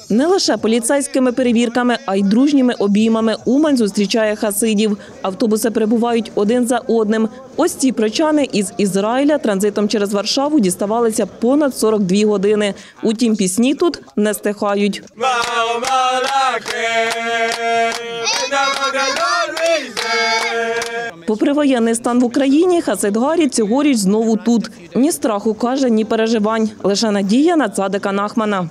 Не лише поліцейськими перевірками, а й дружніми обіймами Умань зустрічає хасидів. Автобуси прибувають один за одним. Ось ці прочани із Ізраїля транзитом через Варшаву діставалися понад 42 години. Утім, пісні тут не стихають. Попри воєнний стан в Україні, хасид Гарі цьогоріч знову тут. Ні страху, каже, ні переживань. Лише надія на цадика Нахмана.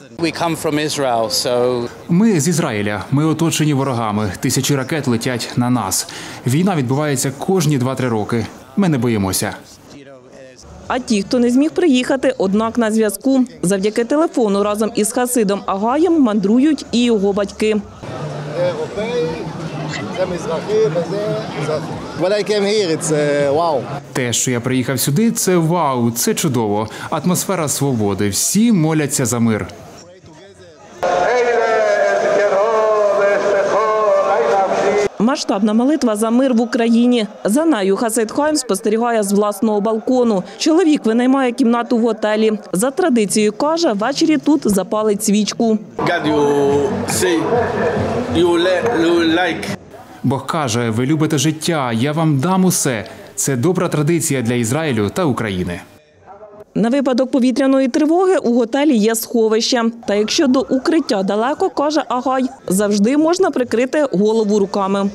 Ми з Ізраїля. Ми оточені ворогами. Тисячі ракет летять на нас. Війна відбувається кожні 2-3 роки. Ми не боїмося. А ті, хто не зміг приїхати, однак на зв'язку. Завдяки телефону разом із хасидом Агаєм мандрують і його батьки. Те, що я приїхав сюди, це вау, це чудово. Атмосфера свободи. Всі моляться за мир. Масштабна молитва за мир в Україні. За нею хасид Хаїм спостерігає з власного балкону. Чоловік винаймає кімнату в готелі. За традицією, каже, ввечері тут запалить свічку. Бог каже, ви любите життя, я вам дам усе. Це добра традиція для Ізраїлю та України. На випадок повітряної тривоги у готелі є сховище. Та якщо до укриття далеко, каже Агай, завжди можна прикрити голову руками.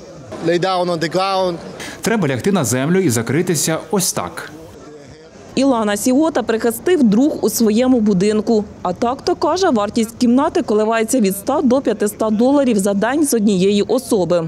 Треба лягти на землю і закритися ось так. Ілана Сігота прихистив друг у своєму будинку. А так-то, каже, вартість кімнати коливається від $100 до $500 за день з однієї особи.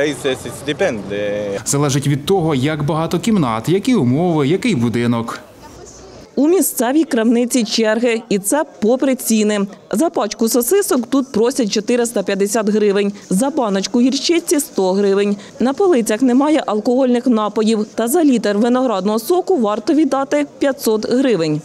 Залежить від того, як багато кімнат, які умови, який будинок. У місцевій крамниці черги. І це попри ціни. За пачку сосисок тут просять 450 гривень. За баночку гірчиці – 100 гривень. На полицях немає алкогольних напоїв. Та за літр виноградного соку варто віддати 500 гривень.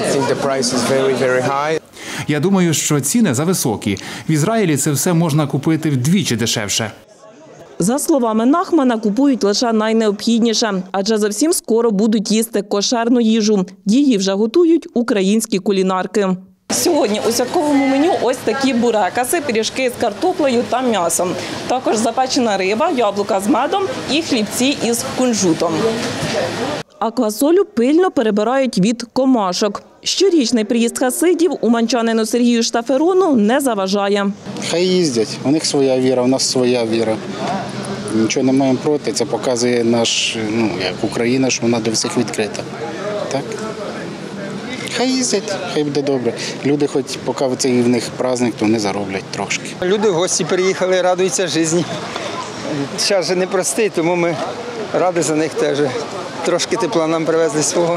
Я думаю, що ціни зависокі. В Ізраїлі це все можна купити вдвічі дешевше. За словами Нахмана, купують лише найнеобхідніше, адже зовсім скоро будуть їсти кошерну їжу. Її вже готують українські кулінарки. Сьогодні у святковому меню ось такі бурекаси, пиріжки з картоплею та м'ясом. Також запечена риба, яблука з медом і хлібці із кунжутом. А квасолю пильно перебирають від комашок. Щорічний приїзд хасидів уманчанину Сергію Штаферону не заважає. Хай їздять, у них своя віра, у нас своя віра. Нічого не маємо проти, це показує наш, як Україна, що вона для всіх відкрита. Так? Хай їздять, хай буде добре. Люди, хоч поки це в них праздник, то вони зароблять трошки. Люди в гості приїхали, радуються житті. Час же непростий, тому ми раді за них теж. Трошки тепла нам привезли свого.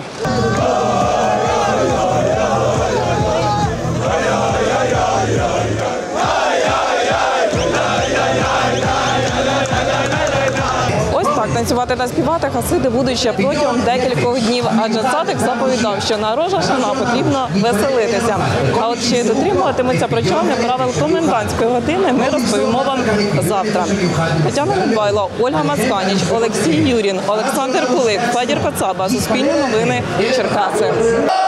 Танцювати та співати хасиди будуть ще протягом декількох днів, адже цадик заповідав, що на Рош ха-Шана потрібно веселитися. А от чи дотримуватимуться прочани правил комендантської години, ми розповімо вам завтра. Тетяна Недбайло, Ольга Мацканіч, Олексій Юрін, Олександр Кулик, Федір Коцаба. Суспільне новини, Черкаси.